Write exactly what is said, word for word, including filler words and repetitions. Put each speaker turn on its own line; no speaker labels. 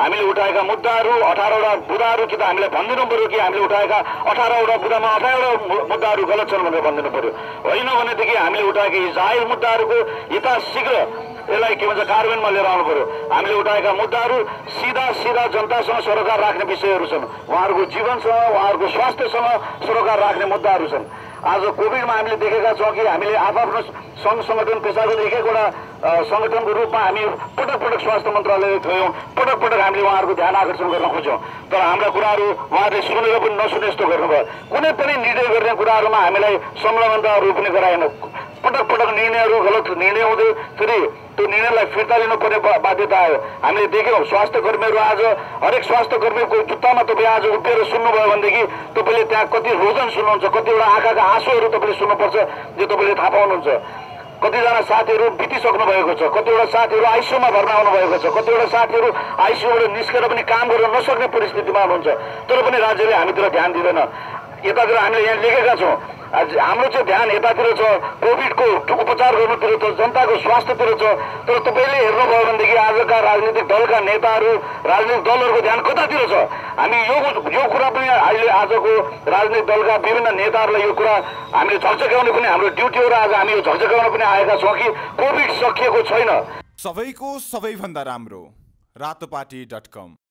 हामीले उठाएका मुद्दाहरू अठारवटा बुदाहरू कि त हामीलाई भनिदिनु पर्यो कि हामीले उठाएका अठारवटा बुदामा अठारवटा मुद्दाहरू गलत छन् भनेर भनिदिनु पर्यो। होइन भनेदेखि हामीले उठाएका यी जाहेर मुद्दाहरूको यथाशीघ्र यसलाई के भन्छ कार्यान्वयनमा लिएर आउनु पर्यो। हामीले उठाएका मुद्दाहरू सिधा सिधा जनतासँग सरोकार राख्ने विषयहरू छन्। उहाँहरूको जीवनसँग उहाँहरूको स्वास्थ्यसँग सरोकार राख्ने मुद्दाहरू छन्। आज कोभिडमा हामीले देखेका छौँ कि हामीले आफ्नो सङ्घ सङ्गठन पेसागत एक एकवटा सङ्गठनको रूपमा हामी पटक पटक स्वास्थ्य मन्त्रालय गयौँ, पटक पटक हामीले उहाँहरूको ध्यान आकर्षण गर्न खोज्यौँ, तर हाम्रा कुराहरू उहाँहरूले सुनेर पनि नसुने जस्तो गर्नुभयो। कुनै पनि निर्णय गर्ने कुराहरूमा हामीलाई संलग्नता रोप्ने गराएन। पटक पटक निर्णयहरू गलत निर्णय हुँदै फेरि त्यो निर्णयलाई फिर्ता लिनुपर्ने बाध्यता आयो। हामीले देख्यौँ स्वास्थ्य कर्मीहरू आज हरेक स्वास्थ्य कर्मीको जुत्तामा तपाईँ आज उभिएर सुन्नुभयो भनेदेखि तपाईँले त्यहाँ कति रोदन सुन्नुहुन्छ, कतिवटा आँखाका आँसुहरू तपाईँले सुन्नुपर्छ जो तपाईँले थाहा पाउनुहुन्छ। कतिजना साथीहरू बितिसक्नु भएको छ, कतिवटा साथीहरू आइसियूमा भर्ना हुनुभएको छ, कतिवटा साथीहरू आइसियूबाट निस्केर पनि काम गर्न नसक्ने परिस्थितिमा हुनुहुन्छ। तर पनि राज्यले हामीतिर ध्यान दिँदैन। यतातिर हामीले यहाँ लेखेका छौँ हाम्रो चाहिँ ध्यान यतातिर छ, कोभिडको उपचार गर्नुतिर छ, जनताको स्वास्थ्यतिर छ। तर तपाईँले हेर्नुभयो भनेदेखि आजका राजनीतिक दलका नेताहरू राजनीतिक दलहरूको ध्यान कतातिर छ? हामी यो यो कुरा पनि अहिले आजको राजनीतिक दलका विभिन्न नेताहरूलाई यो कुरा हामीले झकझक्याउने पनि हाम्रो ड्युटी हो र आज हामी यो झकझक्याउन पनि आएका छौँ कि कोभिड सकिएको छैन।
सबैको सबैभन्दा राम्रो रातोपाटी डट कम।